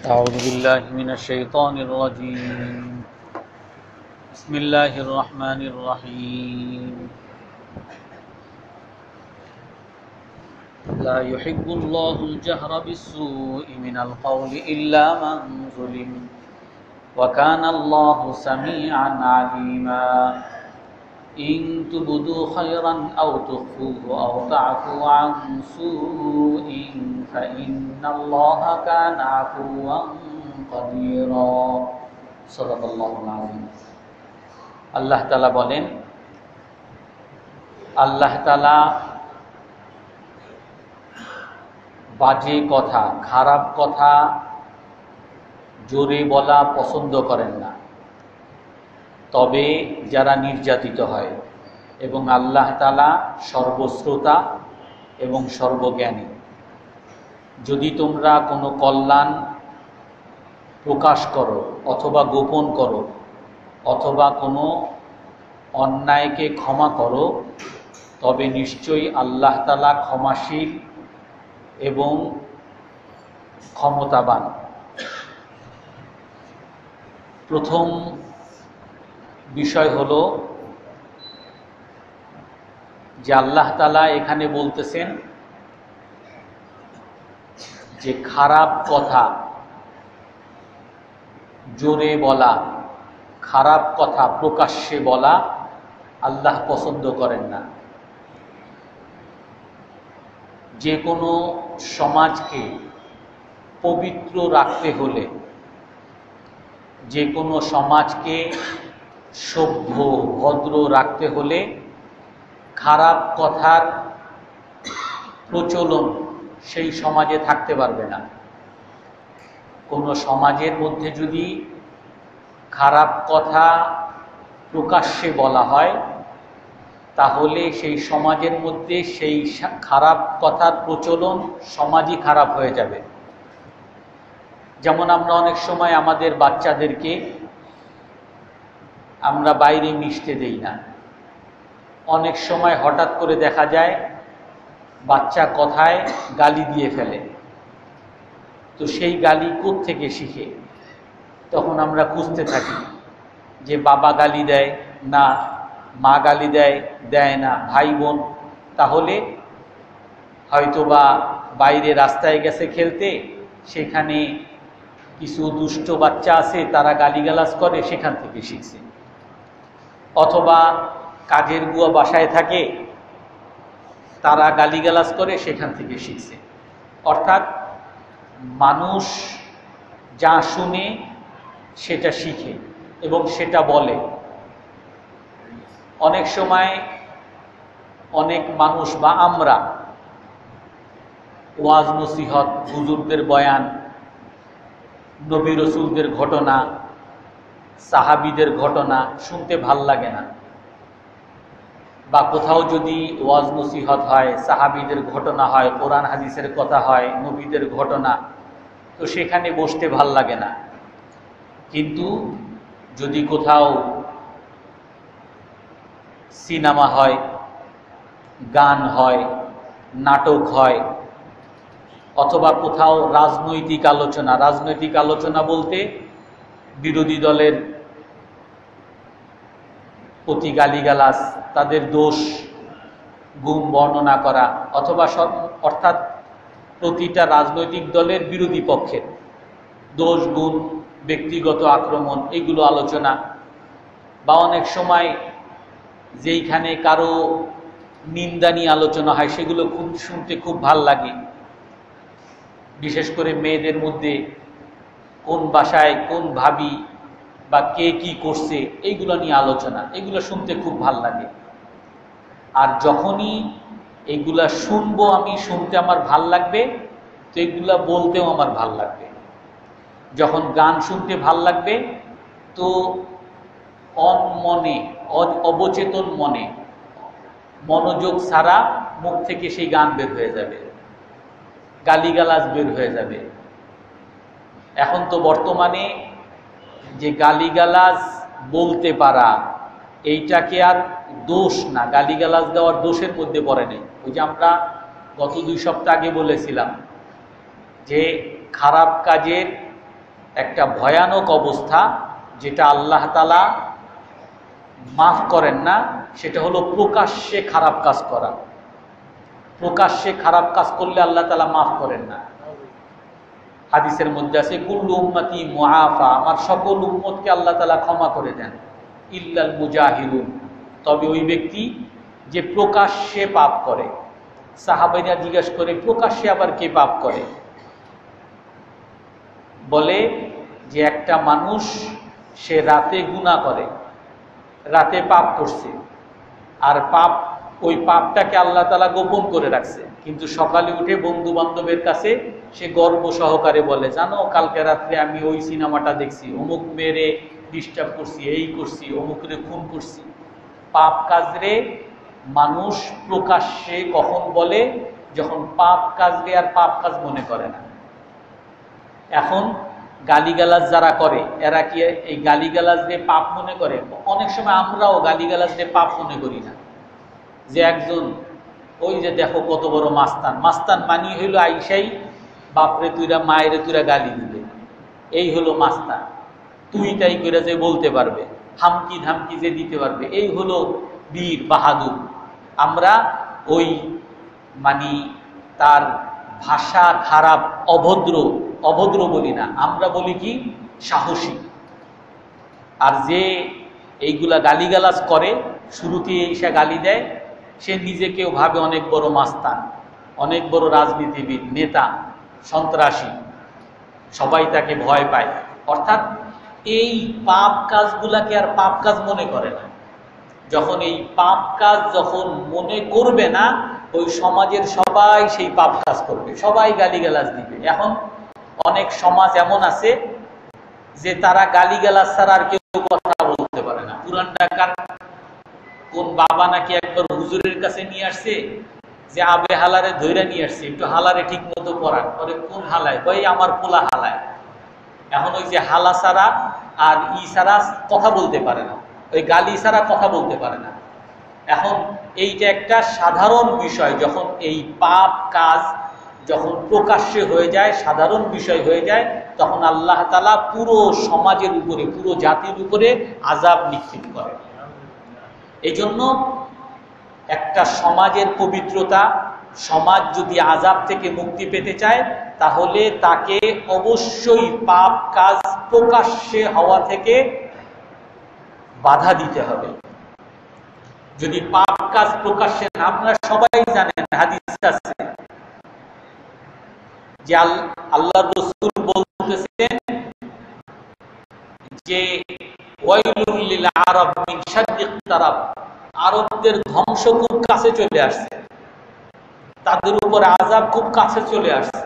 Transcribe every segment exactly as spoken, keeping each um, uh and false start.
أعوذ بالله من الشيطان الرجيم بسم الله الرحمن الرحيم لا يحب الله الجهر بالسوء من القول إلا من ظلم وكان الله سميعا عليما إن تبدوا خيرا أو تخفوه أو تعفوا عن سوء فإن الله كان عفوا قديرا صدق الله العظيم আল্লাহ তাআলা বলেন, আল্লাহ তাআলা বাজে কথা, খারাপ কথা জোরে বলা পছন্দ করেন না, তবে যারা নির্যাতিত হয়। এবং আল্লাহ তাআলা সর্বশ্রোতা এবং সর্বজ্ঞানী। যদি তোমরা কোনো কল্যাণ প্রকাশ করো অথবা গোপন করো অথবা কোনো অন্যায়কে ক্ষমা করো, তবে নিশ্চয়ই আল্লাহ তাআলা ক্ষমাশীল এবং ক্ষমতাবান। প্রথম বিষয় হলো যে আল্লাহ তাআলা এখানে বলতেছেন যে খারাপ কথা জোরে বলা, খারাপ কথা প্রকাশ্যে বলা আল্লাহ পছন্দ করেন না। যে কোনো সমাজকে পবিত্র রাখতে হলে, যে কোনো সমাজকে সভ্য ভদ্র রাখতে হলে খারাপ কথার প্রচলন সেই সমাজে থাকতে পারবে না। কোনো সমাজের মধ্যে যদি খারাপ কথা প্রকাশ্যে বলা হয়, তাহলে সেই সমাজের মধ্যে সেই খারাপ কথার প্রচলন সমাজই খারাপ হয়ে যাবে। যেমন আমরা অনেক সময় আমাদের বাচ্চাদেরকে আমরা বাইরে মিশতে দেই না। অনেক সময় হঠাৎ করে দেখা যায় বাচ্চা কথায় গালি দিয়ে ফেলে। তো সেই গালি কোত্থেকে শিখে? তখন আমরা খুঁজতে থাকি যে বাবা গালি দেয় না, মা গালি দেয় দেয় না, ভাই বোন। তাহলে হয়তোবা বাইরে রাস্তায় গেছে খেলতে, সেখানে কিছু দুষ্ট বাচ্চা আছে, তারা গালিগালাজ করে, সেখান থেকে শিখছে। অথবা কাজের বুয়া বাসায় থাকে, তারা গালিগালাজ করে, সেখান থেকে শিখছে। অর্থাৎ মানুষ যা শুনে সেটা শিখে এবং সেটা বলে। অনেক সময় অনেক মানুষ বা আমরা ওয়াজ নসিহত, হুজুরদের বয়ান, নবী রাসূলদের ঘটনা, সাহাবীদের ঘটনা শুনতে ভাল লাগে না। বা কোথাও যদি ওয়াজ নসিহত হয়, সাহাবীদের ঘটনা হয়, কোরআন হাদিসের কথা হয়, নবীদের ঘটনা, তো সেখানে বসতে ভাল লাগে না। কিন্তু যদি কোথাও সিনেমা হয়, গান হয়, নাটক হয়, অথবা কোথাও রাজনৈতিক আলোচনা, রাজনৈতিক আলোচনা বলতে বিরোধী দলের প্রতি গালিগালাজ, তাদের দোষ গুণ বর্ণনা করা, অথবা সব অর্থাৎ প্রতিটা রাজনৈতিক দলের বিরোধী পক্ষের দোষ গুণ, ব্যক্তিগত আক্রমণ, এগুলো আলোচনা। বা অনেক সময় যেইখানে কারো নিন্দা নিয়ে আলোচনা হয়, সেগুলো খুব শুনতে খুব ভাল লাগে। বিশেষ করে মেয়েদের মধ্যে কোন বাসায় কোন ভাবি বা কে কি করছে, এইগুলো নিয়ে আলোচনা, এগুলো শুনতে খুব ভাল লাগে। আর যখনই এগুলা শুনবো আমি, শুনতে আমার ভাল লাগবে, তো এগুলা বলতেও আমার ভাল লাগবে। যখন গান শুনতে ভাল লাগবে, তো অনমনে, অবচেতন মনে, মনোযোগ ছাড়া মুখ থেকে সেই গান বের হয়ে যাবে, গালিগালাজ বের হয়ে যাবে। এখন তো বর্তমানে যে গালিগালাজ বলতে পারা, এইটাকে আর দোষ না, গালিগালাজ দেওয়ার দোষের মধ্যে পড়ে নেই। ওই যে আমরা গত দুই সপ্তাহ আগে বলেছিলাম যে খারাপ কাজের একটা ভয়ানক অবস্থা, যেটা আল্লাহ তাআলা মাফ করেন না, সেটা হলো প্রকাশ্যে খারাপ কাজ করা। প্রকাশ্যে খারাপ কাজ করলে আল্লাহ তাআলা মাফ করেন না। হাদিসের মধ্যে আছে কুল্লু উম্মতি মুআফা, আমার সকল উম্মতকে আল্লাহ তাআলা ক্ষমা করে দেন, ইল্লাল মুজাহিরুন, তবে ওই ব্যক্তি যে প্রকাশ্যে পাপ করে। সাহাবাইরা জিজ্ঞাসা করে, প্রকাশ্যে আবার কে পাপ করে? বলে যে একটা মানুষ সে রাতে গুনাহ করে, রাতে পাপ করছে, আর পাপ ওই পাপটাকে আল্লাহ তাআলা গোপন করে রাখছে, কিন্তু সকালে উঠে বন্ধু বান্ধবের কাছে সে গর্ব সহকারে বলে, জানো কালকে রাত্রে আমি ওই সিনেমাটা দেখছি, অমুক মেরে ডিস্টার্ব করছি, এই করছি, অমুকরে খুন করছি। পাপ কাজরে মানুষ প্রকাশ্যে কখন বলে? যখন পাপ কাজরে আর পাপ কাজ মনে করে না। এখন গালিগালাজ যারা করে, এরা কি এই গালিগালাজ দিয়ে পাপ মনে করে? অনেক সময় আমরাও গালিগালাজ দিয়ে পাপ মনে করি না। যে একজন ওই যে দেখো কত বড় মাস্তান, মাস্তান মানি হইল আইসাই বাপরে তুইরা মায়েরে তুইরা গালি দিবে, এই হলো মাস্তান। তুই তাই করে যে বলতে পারবে, হামকি ধামকি যে দিতে পারবে, এই হলো বীর বাহাদুর। আমরা ওই মানি তার ভাষা খারাপ, অভদ্র, অভদ্র বলি না, আমরা বলি কি সাহসী। আর যে এইগুলা গালিগালাজ করে, শুরুতে এসে গালি দেয়, সে নিজেকেও ভাবে অনেক বড় মাস্তান, অনেক বড় রাজনীতিবিদ, নেতা, সন্ত্রাসী, সবাই তাকে ভয় পায়। অর্থাৎ এই পাপ কাজগুলাকে আর পাপ কাজ মনে করে না। যখন এই পাপ কাজ যখন মনে করবে না, ওই সমাজের সবাই সেই পাপ কাজ করবে, সবাই গালিগালাজ দিবে। এখন অনেক সমাজ এমন আছে যে তারা গালিগালাজ ছাড়া আর কেউ কথা বলতে পারে না। পুরান ঢাকার কোন বাবা নাকি একবার হুজুরের কাছে নিয়ে আসছে, যে আবে হালারে ধইরা নিয়ে আসছে, একটু হালারে ঠিক মতো পড়ান। পরে কোন হালায়? ভাই আমার পোলা হালায়। এখন ওই যে হালা ছাড়া আর ই ছাড়া কথা বলতে পারে না, ওই গালি ছাড়া কথা বলতে পারে না। এখন এইটা একটা সাধারণ বিষয়, যখন এই পাপ কাজ যখন প্রকাশ্যে হয়ে যায়, সাধারণ বিষয় হয়ে যায়, তখন আল্লাহ তাআলা পুরো সমাজের উপরে, পুরো জাতির উপরে আযাব নিক্ষেপ করে। এই জন্য একটা সমাজের পবিত্রতা, সমাজ যদি আযাব থেকে মুক্তি পেতে চায়, তাহলে তাকে অবশ্যই পাপ কাজ প্রকাশ্যে হওয়া থেকে বাধা দিতে হবে। যদি পাপ কাজ প্রকাশ্যে, আপনারা সবাই জানেন, হাদিস আছে যে আল্লাহর রাসূল বলতেছেন যে ওয়াইলুল লিল আরব মিন শাদ্দিক তারাব, আরবদের ধ্বংস খুব কাছে চলে আসছে, তাদের উপর আযাব খুব কাছে চলে আসছে।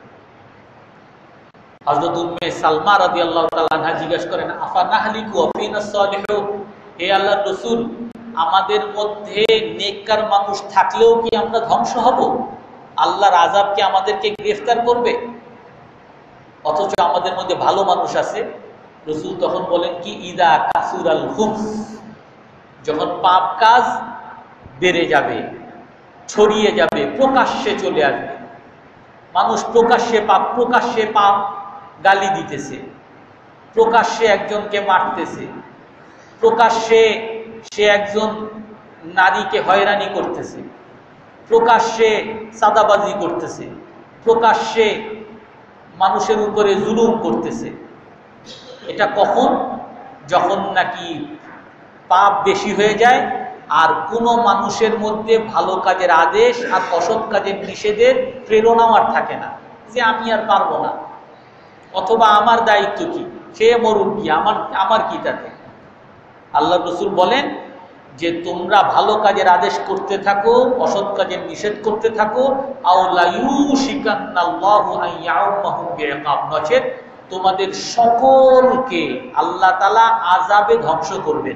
হযরত উম্মে সালমা রাদিয়াল্লাহু তাআলা আনহা জিজ্ঞাসা করেন, আফা নাহলিকু ওয়া ফিনা সালিহুন, হে আল্লাহর রাসূল, আমাদের মধ্যে নেককার মানুষ থাকলেও কি আমরা ধ্বংস হব? আল্লাহর আযাব কি আমাদেরকে গ্রেফতার করবে? অথচ আমাদের মধ্যে ভালো মানুষ আছে। রাসূল তখন বলেন কি, ইদা কাসুরাল খুবস, যখন পাপ কাজ বেড়ে যাবে, ছড়িয়ে যাবে, প্রকাশ্যে চলে আসবে, মানুষ প্রকাশ্যে পাপ, প্রকাশ্যে পাপ গালি দিতেছে, প্রকাশ্যে একজনকে মারতেছে, প্রকাশ্যে সে একজন নারীকে হয়রানি করতেছে, প্রকাশ্যে চাঁদাবাজি করতেছে, প্রকাশ্যে মানুষের উপরে জুলুম করতেছে। এটা কখন? যখন নাকি পাপ বেশি হয়ে যায়, আর কোনো মানুষের মধ্যে ভালো কাজের আদেশ আর অসৎ কাজের নিষেধের প্রেরণাও আর থাকে না, যে আমি আর পারবো না, অথবা আমার দায়িত্ব কি, সে মরুক কি, আমার আমার কি তাতে। আল্লাহ রাসূল বলেন যে তোমরা ভালো কাজের আদেশ করতে থাকো, অসৎ কাজের নিষেধ করতে থাকো, আও লা ইউশিকান্নাল্লাহু আন ইয়াউমাহুম বিইকাব, নচেত তোমাদের সকলকে আল্লাহ তাআলা আযাবে ধ্বংস করবেন।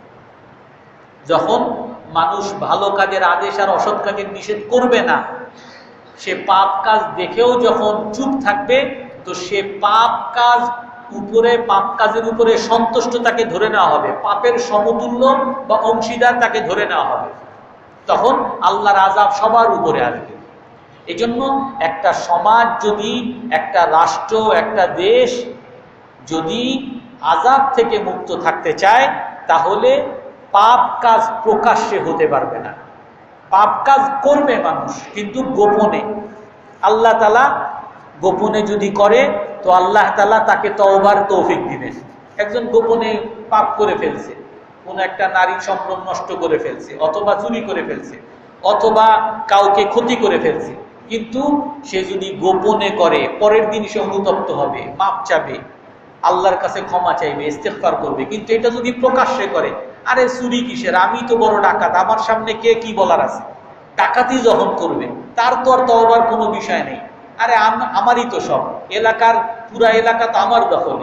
যখন মানুষ ভালো কাজের আদেশ আর অসৎ কাজের নিষেধ করবে না, সে পাপ কাজ দেখেও যখন চুপ থাকবে, তো সে পাপ কাজ উপরে, পাপ কাজের উপরে সন্তুষ্ট তাকে ধরে নেওয়া হবে, পাপের সমতুল্য বা অংশীদার তাকে ধরে নেওয়া হবে। তখন আল্লাহর আযাব সবার উপরে আসবে। এই জন্য একটা সমাজ যদি, একটা রাষ্ট্র, একটা দেশ যদি আযাব থেকে মুক্ত থাকতে চায় তাহলে পাপ কাজ প্রকাশ্যে হতে পারবে না। পাপ কাজ করবে মানুষ, কিন্তু গোপনে। আল্লাহ তাআলা গোপনে যদি করে তো আল্লাহ তাআলা তাকে তওবার তৌফিক দিবেন। একজন গোপনে পাপ করে ফেলছে, কোন একটা নারীর সম্পর্ক নষ্ট করে ফেলছে, অথবা চুরি করে ফেলছে, অথবা কাউকে ক্ষতি করে ফেলছে, কিন্তু সে যদি গোপনে করে পরের দিন সে অনুতপ্ত হবে, মাপ চাবে, আল্লাহর কাছে ক্ষমা চাইবে, ইস্তেগফার করবে। কিন্তু এটা যদি প্রকাশ্যে করে, আরে চুরি কিসের, আমি তো বড় ডাকাত, আমার সামনে কে কি বলার আছে, ডাকাতি যখন করবে তার তো আর তওবার কোনো বিষয় নেই, আরে আমারই তো সব, এলাকার পুরা এলাকা তো আমার দখলে,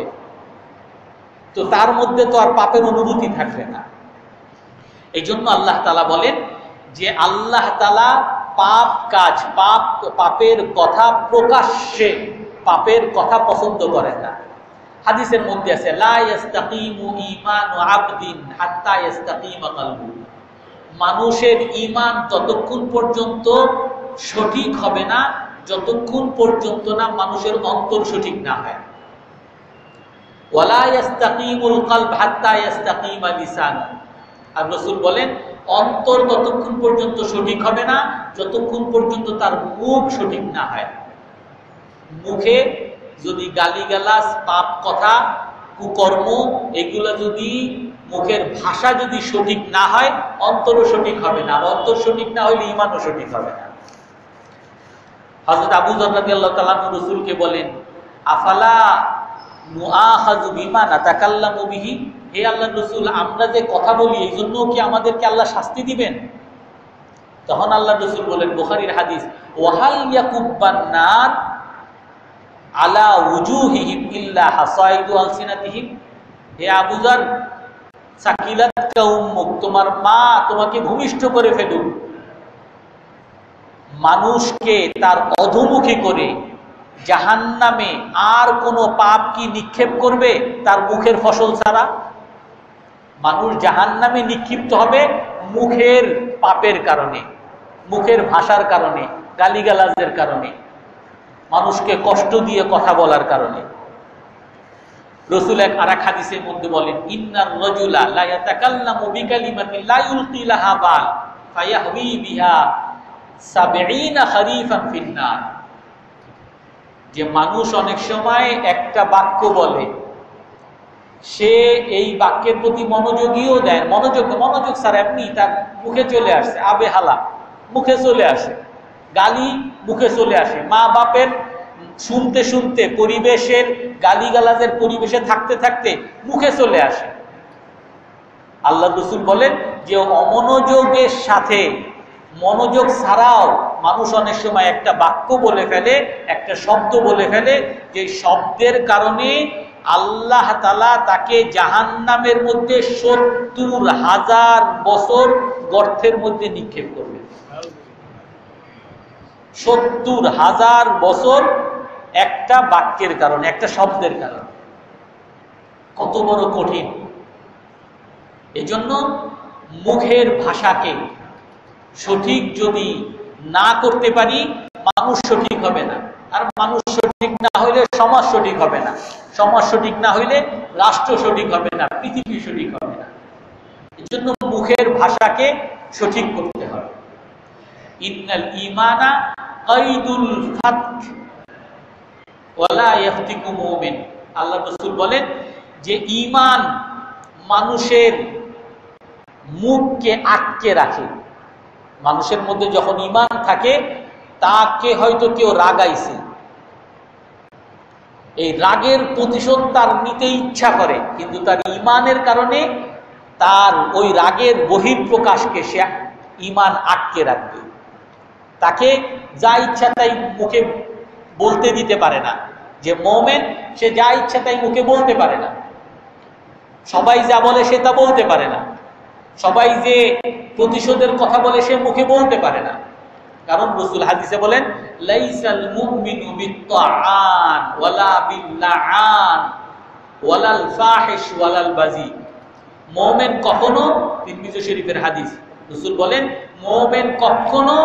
তো তার মধ্যে তো আর পাপের অনুভূতি থাকবে না। এই জন্য আল্লাহ তাআলা বলেন যে আল্লাহ তাআলা পাপ কাজ, পাপ পাপের কথা প্রকাশ্যে পাপের কথা পছন্দ করেন না। হাদিসের মধ্যে আছে লা ইস্তাকিমু ঈমানু আবদিন হাত্তা ইস্তাকিমা কলবু, মানুষের ঈমান ততক্ষণ পর্যন্ত সঠিক হবে না যতক্ষণ পর্যন্ত না মানুষের অন্তর সঠিক না হয়। ওয়ালা ইস্তাকিমুল কলব হাত্তা ইস্তাকিমা লিসান, আর রাসূল বলেন অন্তর ততক্ষণ পর্যন্ত সঠিক হবে না যতক্ষণ পর্যন্ত তার মুখ সঠিক না হয়। মুখে যদি গালিগালাজ, পাপ কথা, কুকর্ম, এগুলো যদি মুখের ভাষা যদি সঠিক না হয় অন্তরও সঠিক হবে না, আর অন্তর সঠিক না হইলে ঈমানও সঠিক হবে না। হযরত আবু যর রাদিয়াল্লাহু তাআলা রাসূলকে বলেন আফালা নুআখাযু বিমা নাতাকাল্লামু বিহি, হে আল্লাহর রাসূল, আমরা যে কথা বলি এই জন্য কি আমাদেরকে আল্লাহ শাস্তি দিবেন? তখন আল্লাহর রাসূল বলেন, বুখারীর হাদিস, ওয়াহাল ইয়াকুব্বান নার আলা উজুহিহিম ইল্লা হাসাইদু আলসিনাতিহিম, হে আবু যর, সাকিলাতকা উম্মুক, তোমার মা তোমাকে ভূমিষ্ঠ করে ফেলুক, মানুষকে তার অধোমুখী করে জাহান্নামে আর কোনো পাপ কি নিক্ষেপ করবে তার মুখের ফসল ছাড়া? মানুষ জাহান্নামে নিক্ষিপ্ত হবে মুখের পাপের কারণে, মুখের ভাষার কারণে, গালিগালাজের কারণে, মানুষকে কষ্ট দিয়ে কথা বলার কারণে। রাসূল এক আরেক হাদিসের মধ্যে বলেন ইন্নার রাজুলা লা ইয়াতাকাল্লামু বিকালিমাতিন লা ইলকি লাহা বাল ফায়াহবি বিহা সাবঈনা খরিফান ফিন্নার, যে মানুষ অনেক সময় একটা বাক্য বলে, সে এই বাক্যের প্রতি মনোযোগীও দেয়, মনোযোগ মনোযোগ ছাড়া এমনি তার মুখে চলে আসে, আবেহালা মুখে চলে আসে, গালি মুখে চলে আসে, মা বাপের শুনতে শুনতে, পরিবেশের গালিগালাজের পরিবেশে থাকতে থাকতে মুখে চলে আসে। আল্লাহ রাসূল বলেন যে অমনোযোগের সাথে, মনোযোগ ছাড়াও মানুষ অনেক সময় একটা বাক্য বলে ফেলে, একটা শব্দ বলে ফেলে, যে শব্দের কারণে আল্লাহ তাআলা তাকে জাহান্নামের মধ্যে সত্তর হাজার বছর গর্তের মধ্যে নিক্ষেপ করবে। সত্তর হাজার বছর একটা বাক্যের কারণে, একটা শব্দের কারণে। কত বড় কঠিন! এজন্য মুখের ভাষাকে সঠিক যদি না করতে পারি মানুষ সঠিক হবে না, আর মানুষ সঠিক না হইলে সমাজ সঠিক হবে না, সমাজ সঠিক না হইলে রাষ্ট্র সঠিক হবে না, পৃথিবী সঠিক হবে না। এজন্য মুখের ভাষাকে সঠিক করতে হবে। ইন্নাল ঈমানা কাইদুল ফাতক ওয়ালা ইয়াফতিকু মুমিন, আল্লাহ রাসূল বলেন যে ঈমান মানুষের মুখকে আটকে রাখে। মানুষের মধ্যে যখন ঈমান থাকে, তাকে হয়তো কেউ রাগাইছে, এই রাগের প্রতিশোধ তার নিতে ইচ্ছা করে, কিন্তু তার ঈমানের কারণে তার ওই রাগের বহিঃপ্রকাশকে সে ঈমান আটকে রাখবে। তাকে যা ইচ্ছা তাই মুখে বলতে দিতে পারে না। যে মুমিন, সে যা ইচ্ছা তাই মুখে বলতে পারে না, সবাই যা বলে সে তা বলতে পারে না, সবাই যে প্রতিশোধের কথা বলে সে মুখে বলতে পারে না। কারণ রাসূল হাদিসে বলেন লাইসাল মুমিনু বিত্তাআন ওয়ালা বিল্লাআন ওয়ালাল ফাহিশ ওয়ালাল বাজি, মুমিন কখনো, তিরমিজি শরীফের হাদিস, রাসূল বলেন মুমিন কখনো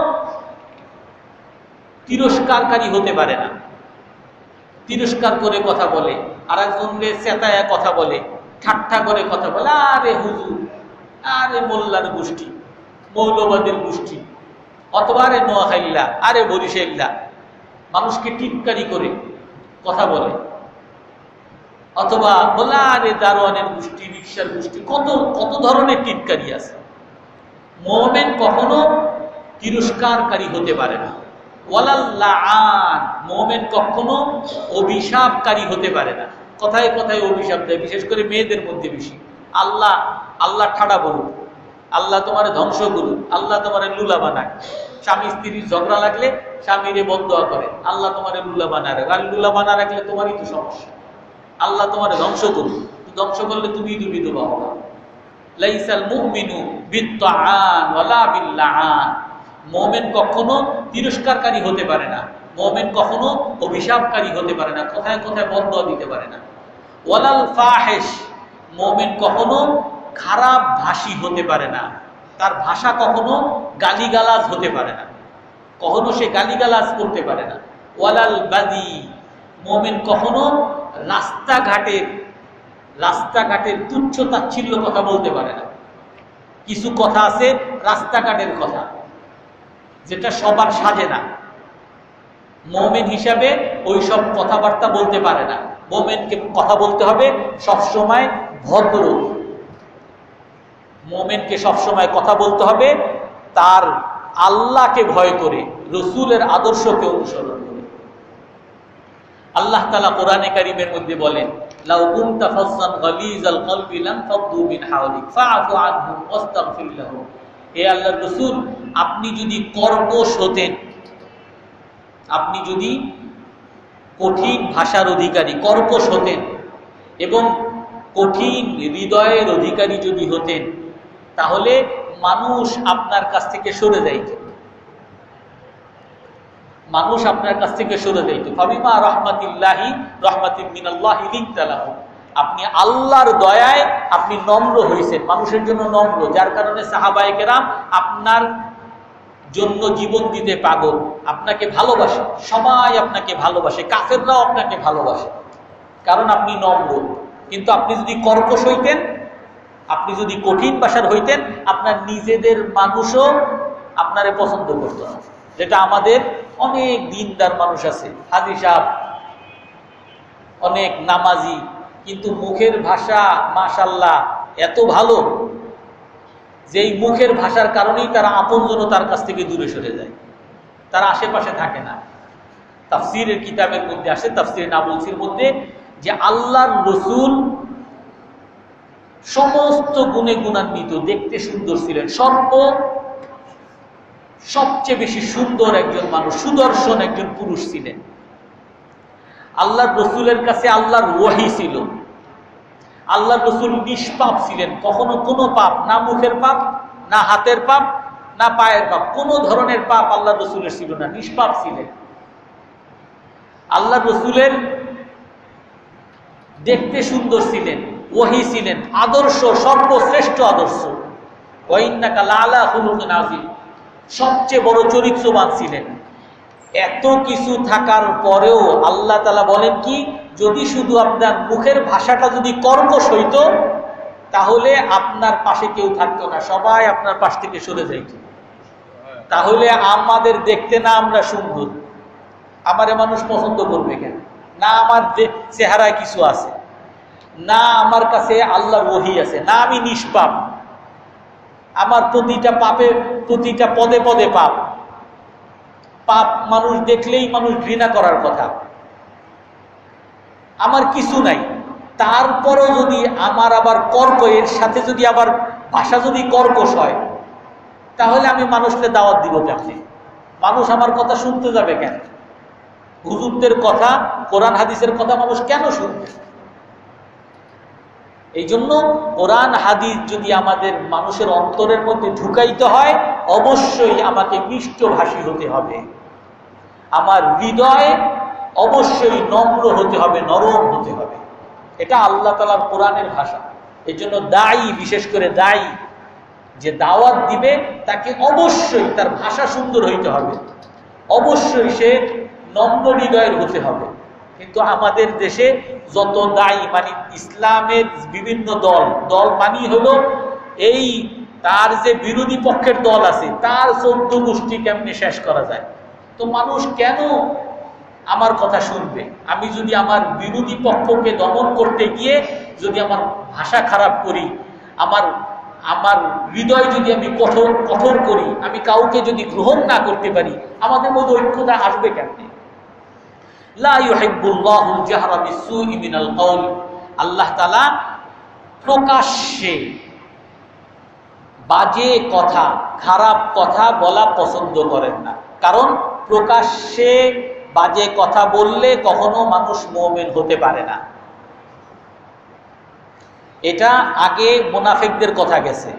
তিরস্কারকারী হতে পারে না, তিরস্কার করে কথা বলে, আর একজনকে চেতায়া কথা বলে, ঠাট্টা করে কথা বলে, আরে হুজুর, আরে মোল্লার গোষ্ঠী, মৌলবাদের গোষ্ঠী, অথবা আরে নোয়াখাইল্লা, আরে বরিশাইল্লা, মানুষকে টিটকারি করে কথা বলে, অথবা বলে আরে দারোয়ানের গোষ্ঠী, রিকশার গোষ্ঠী, কত কত ধরনের টিটকারি আছে। মুমিন কখনো তিরস্কারকারী হতে পারে না। ওয়ালাল লাআন, মুমিন কখনো অভিশাপকারী হতে পারে না। কথায় কথায় অভিশাপ দেয়, বিশেষ করে মেয়েদের মধ্যে বেশি। আল্লাহ আল্লাহ ঠাড়া বলুন, আল্লাহ তোমার ধ্বংস করুন, আল্লাহ তোমার লুলা বানায়। স্বামী স্ত্রীর ঝগড়া লাগলে স্বামীরে বদদোয়া করে, আল্লাহ তোমার লুলা বানা রাখে। আর লুলা বানা রাখলে তোমারই তো সমস্যা। আল্লাহ তোমার ধ্বংস করুন, ধ্বংস করলে তুমি ডুবিত বাবা। লাইসাল মুমিনু বিত্তাআন ওয়ালা বিল্লাআন, মুমিন কখনো তিরস্কারকারী হতে পারে না, মুমিন কখনো অভিশাপকারী হতে পারে না, কথায় কথায় বদদোয়া দিতে পারে না। ওয়ালাল ফাহিশ, মুমিন কখনো খারাপ ভাষী হতে পারে না, তার ভাষা কখনো গালিগালাজ হতে পারে না, কখনো সে গালিগালাজ করতে পারে না। ওয়ালাল বাদি, মুমিন কখনো রাস্তাঘাটের রাস্তাঘাটের তুচ্ছ তাচ্ছিল্য কথা বলতে পারে না। কিছু কথা আছে রাস্তাঘাটের কথা, যেটা সবার সাজে না, মুমিন হিসাবে ওই সব কথাবার্তা বলতে পারে না। মুমিনকে কথা বলতে হবে সবসময় ভদ্র, মুমিনকে সবসময় কথা বলতে হবে তার আল্লাহকে ভয় করে, রসুলের আদর্শকে অনুসরণ করে। আল্লাহ তাআলা কোরআনে কারীমের মধ্যে বলেন, লাউ কুনতা ফাজ্জান গালিজাল কলবি লানফাদ্দু মিন হাওলিক ফাআফু আনহুম ওয়াস্তাগফির লাহুম। হে আল্লাহর রাসূল, আপনি যদি কর্কশ হতেন, আপনি যদি কঠিন ভাষার অধিকারী, কর্কশ হতেন এবং কঠিন হৃদয়ের অধিকারী যদি হতেন, তাহলে মানুষ আপনার কাছ থেকে সরে যাইত, মানুষ আপনার কাছ থেকে সরে যাইত। ফাবিমা রাহমাতিল্লাহি রাহমাতিন মিনাল্লাহি লিনতা লাহুম, আপনি আল্লাহর দয়ায় আপনি নম্র হয়েছেন, মানুষের জন্য নম্র, যার কারণে সাহাবায়ে কেরাম আপনার জন্য জীবন দিতে পাগল, আপনাকে ভালোবাসে, সবাই আপনাকে ভালোবাসে, কাফেররাও আপনাকে ভালোবাসে, কারণ আপনি নম্র। কিন্তু আপনি যদি কর্কশ হইতেন, আপনি যদি কঠিন ভাষার হইতেন, আপনার নিজেদের মানুষও আপনারে পছন্দ করত না। যেটা আমাদের অনেক দিনদার মানুষ আছে, হাজী সাহেব, অনেক নামাজি, কিন্তু মুখের ভাষা মাশাআল্লাহ এত ভালো যে এই মুখের ভাষার কারণেই তারা আপনজন তার কাছ থেকে দূরে সরে যায়, তারা আশেপাশে থাকে না। তাফসীরের কিতাবের মধ্যে আসে, তাফসীর নাবুলসির মধ্যে, যে আল্লাহর রাসূল সমস্ত গুণে গুণান্বিত, দেখতে সুন্দর ছিলেন, সর্ব সবচেয়ে বেশি সুন্দর একজন মানুষ, সুদর্শন একজন পুরুষ ছিলেন। আল্লাহর রাসূলের কাছে আল্লাহর ওহী ছিল, আল্লাহর রাসূল নিষ্পাপ ছিলেন, কখনো কোনো পাপ, না মুখের পাপ, না হাতের পাপ, না পায়ের পাপ, কোনো ধরনের পাপ আল্লাহর রাসূলের ছিল না, নিষ্পাপ ছিলেন। আল্লাহর রাসূলের দেখতে সুন্দর ছিলেন, ওহী ছিলেন, আদর্শ সর্বশ্রেষ্ঠ আদর্শ। ওয়া ইন্নাকা লাআলা খুলুকিন আযীম, সবচেয়ে বড় চরিত্রবান ছিলেন। এত কিছু থাকার পরেও আল্লাহ তাআলা বলেন কি, যদি শুধু আপনার মুখের ভাষাটা যদি কর্কশ হইতো, তাহলে আপনার পাশে কেউ থাকতো না, সবাই আপনার পাশ থেকে সরে যাইত। তাহলে আমাদের দেখতে না আমরা সুন্দর, আমারে মানুষ পছন্দ করবে কেন? না আমার চেহারায় কিছু আছে, না আমার কাছে আল্লাহর ওহী আছে, না আমি নিষ্পাপ, আমার প্রতিটা পাপে, প্রতিটা পদে পদে পাপ, পাপ মানুষ দেখলেই মানুষ ঘৃণা করার কথা, আমার কিছু নাই। তারপরও যদি আমার আবার কর্ক, এর সাথে যদি আবার ভাষা যদি কর্কশ হয়, তাহলে আমি মানুষকে দাওয়াত দিব কেমনে? মানুষ আমার কথা শুনতে যাবে কেন? হুজুরদের কথা, কোরআন হাদিসের কথা মানুষ কেন শুনবে? এই জন্য কোরআন হাদিস যদি আমাদের মানুষের অন্তরের মধ্যে ঢুকাইতে হয়, অবশ্যই আমাকে মিষ্টভাষী হতে হবে, আমার হৃদয় অবশ্যই নম্র হতে হবে, নরম হতে হবে। এটা আল্লাহ তাআলার কোরআনের ভাষা। এই জন্য দায়ী, বিশেষ করে দায়ী যে দাওয়াত দিবে, তাকে অবশ্যই তার ভাষা সুন্দর হইতে হবে, অবশ্যই সে নম্র হৃদয়ের হতে হবে। কিন্তু আমাদের দেশে যত দায়ী মানে ইসলামের বিভিন্ন দল দল মানি হলো এই তার যে বিরোধী পক্ষের দল আছে তার চোদ্দ গোষ্ঠী কেমনে শেষ করা যায়। তো মানুষ কেন আমার কথা শুনবে? আমি যদি আমার বিরোধী পক্ষকে দমন করতে গিয়ে যদি আমার ভাষা খারাপ করি, আমার আমার হৃদয় যদি আমি কঠোর কঠোর করি, আমি কাউকে যদি গ্রহণ না করতে পারি, আমাদের মধ্যে ঐক্যতা আসবে কেমনে? লা ইউহিব্বুল্লাহুল জাহরা বিসসুই মিনাল কওল, আল্লাহ তাআলা প্রকাশ্যে বাজে কথা খারাপ কথা বলা পছন্দ করেন না। কারণ প্রকাশ্যে বাজে কথা বললে কখনো মানুষ মুমিন হতে পারে না। এটা আগে মুনাফিকদের কথা গেছে।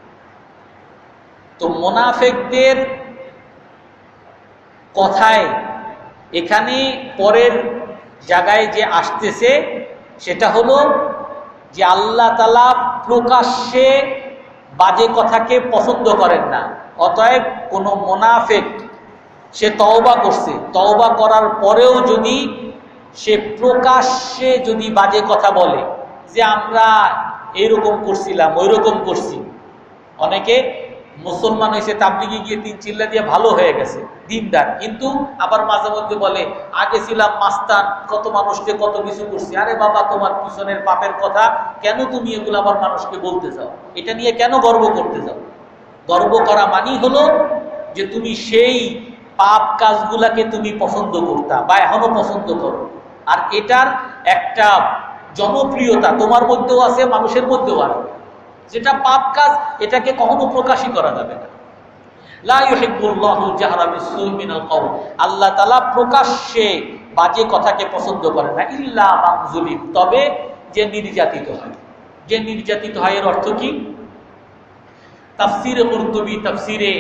তো মুনাফিকদের কথায় এখানে পরের জায়গায় যে আসতেছে সেটা হলো যে আল্লাহ তাআলা প্রকাশ্যে বাজে কথাকে পছন্দ করেন না। অতএব কোনো মুনাফিক সে তওবা করছে, তওবা করার পরেও যদি সে প্রকাশ্যে যদি বাজে কথা বলে যে আমরা এইরকম করছিলাম ওইরকম করছি, অনেকে মুসলমান হয়েছে তাবলিগে গিয়ে তিন চিল্লা দিয়ে ভালো হয়ে গেছে দিনদার, কিন্তু আবার মাঝে মধ্যে বলে আগে ছিলাম মাস্তান, কত মানুষকে কত কিছু করছি। আরে বাবা, তোমার পিছনের পাপের কথা কেন তুমি এগুলো আবার মানুষকে বলতে চাও? এটা নিয়ে কেন গর্ব করতে চাও? গর্ব করা মানেই হলো যে তুমি সেই পাপ কাজগুলাকে তুমি পছন্দ করতা বা এখনো পছন্দ করো, আর এটার একটা জনপ্রিয়তা তোমার মধ্যেও আছে, মানুষের মধ্যেও আছে। যেটা পাপ কাজ এটাকে কখনো প্রকাশই করা যাবে না। লা ইউহিব্বুল্লাহুল জাহরা বিসসুই মিনাল কওল, আল্লাহ তাআলা প্রকাশ্যে বাজে কথাকে পছন্দ করে না। ইল্লা মান যুলিম, তবে যে নির্যাতিত হয়। যে নির্যাতিত হয় এর অর্থ কি? তাফসীরে কুরতুবী, তাফসীরে